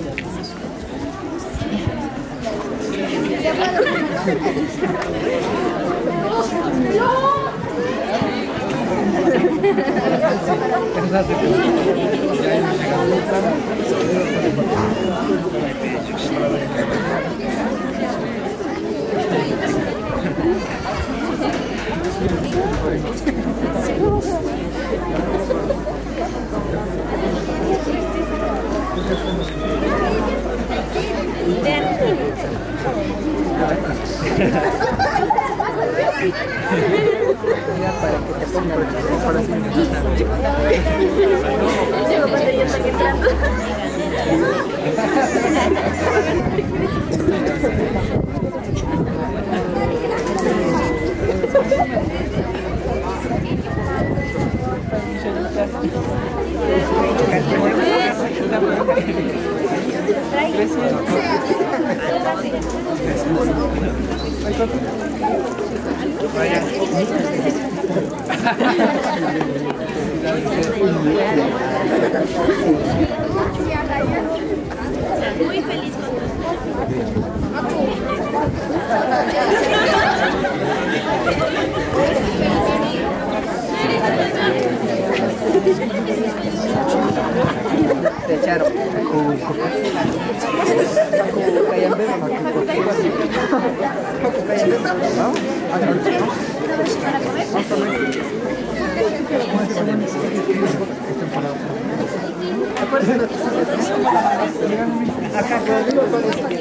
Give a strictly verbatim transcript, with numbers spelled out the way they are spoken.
Mira, para que te ponga el corazón. Llego cuando yo estoy entrando. Muy feliz con Te echaron. Kayak bebas aku. Kayak bebas. Acá